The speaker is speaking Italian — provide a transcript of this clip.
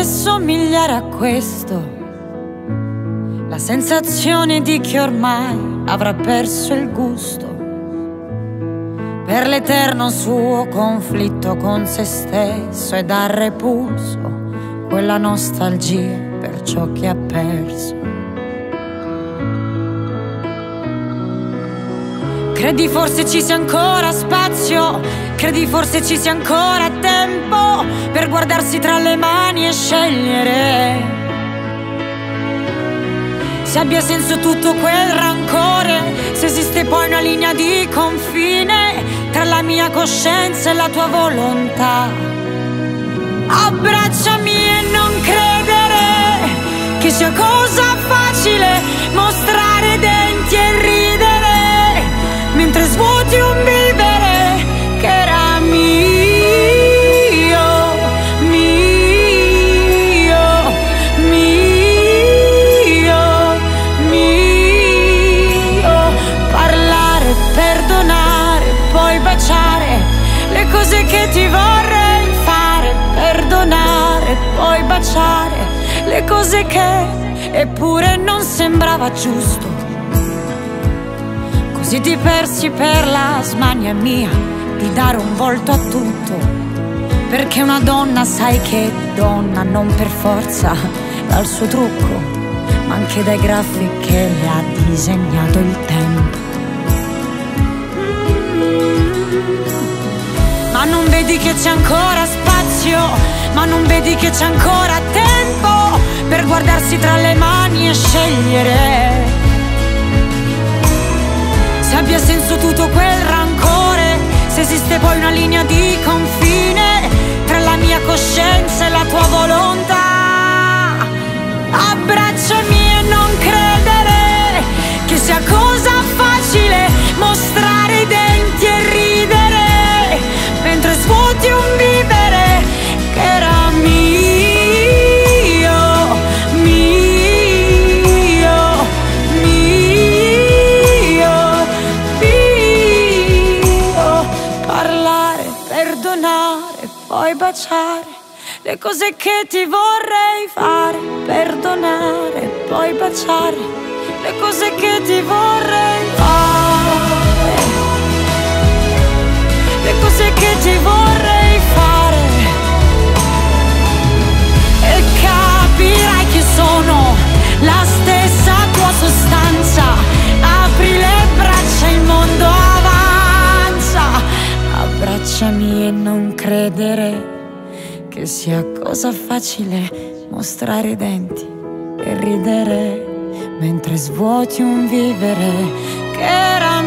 vorrebbe somigliare a questo, la sensazione di chi ormai avrà perso il gusto per l'eterno suo conflitto con se stesso e dal repulso quella nostalgia per ciò che ha perso. Credi forse ci sia ancora spazio, credi forse ci sia ancora tempo per guardarsi tra le mani e scegliere se abbia senso tutto quel rancore, se esiste poi una linea di confine tra la mia coscienza e la tua volontà. Abbracciami e non credere che sia cosa facile mostrare denti e ridere mentre svuoti un vivere che era mio, mio, mio, mio. Parlare, perdonare, poi baciare le cose che ti vorrei fare. Perdonare, poi baciare le cose che eppure non sembrava giusto. Così ti persi per la smania mia di dare un volto a tutto, perché una donna sai che donna non per forza dal suo trucco, ma anche dai graffi che le ha disegnato il tempo. Ma non vedi che c'è ancora spazio, ma non vedi che c'è ancora tempo per guardarsi tra le mani e scegliere se abbia senso tutto quel rancore, se esiste poi una linea di confine tra la mia coscienza e la tua volontà. Abbracciami e non credere che sia cosa facile mostrare i denti e ridere mentre svuoti un vivere che era mio, mio, mio, mio. Parlare, perdonare, poi baciare le cose che ti vorrei fare. Perdonare, poi baciare le cose che ti vorrei fare, le cose che ti vorrei fare. E capirai che sono la stessa tua sostanza. Apri le braccia, il mondo avanza. Abbracciami e non credere che sia cosa facile mostrare i denti e ridere mentre svuoti un vivere che era